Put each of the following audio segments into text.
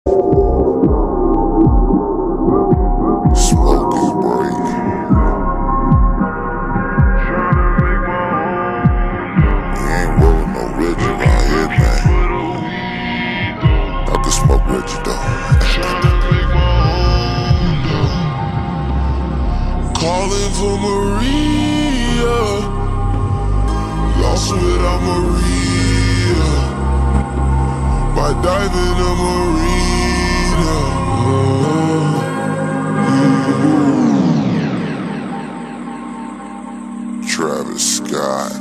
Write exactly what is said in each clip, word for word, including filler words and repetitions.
Calling for Maria, lost without Maria, by diving a marina. Travis Scott,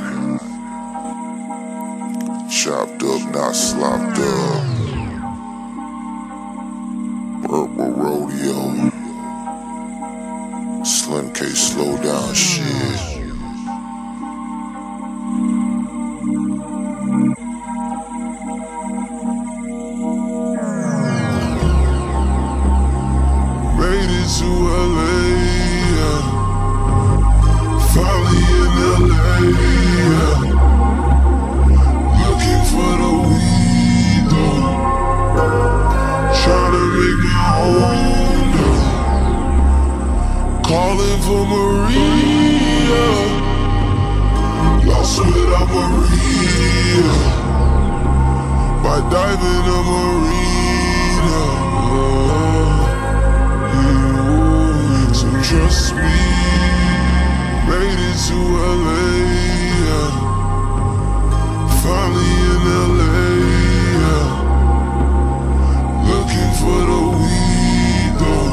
chopped up, not slopped up. Purple Rodeo. Slim K, slow down shit. Made it to L A, yeah. Finally in L A, yeah. Looking for the weed, though. Trying to make my own, though. Calling for Maria, lost without Maria, by diving a marina. So trust me, made it to L A, yeah. Finally in L A, yeah. Looking for the weed, though.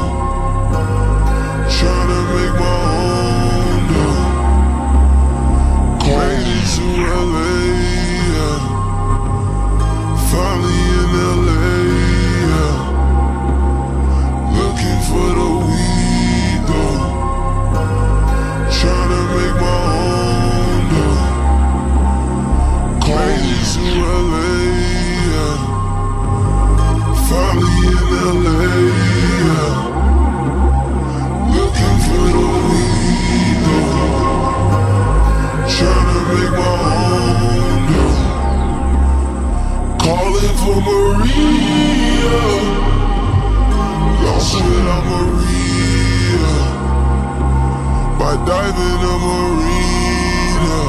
Tryna make my own, though. Crazy to L A, yeah. Finally in L A, yeah. Looking for the weed, though. Tryna make my own, though. Crazy to L A, yeah. Finally in L A, yeah. Looking for the weed, though. Tryna make my own, though. Calling for Maria, lost without Maria, by diving a marina.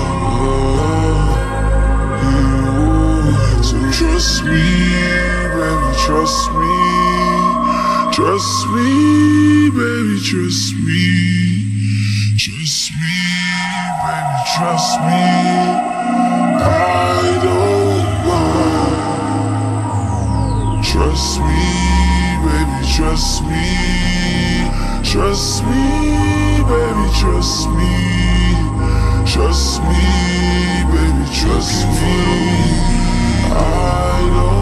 So trust me, baby, trust me. Trust me, baby, trust me. Trust me, baby, trust me. I don't mind. Trust me, baby, trust me. Trust me, baby, trust me. Trust me, baby, trust me. I don't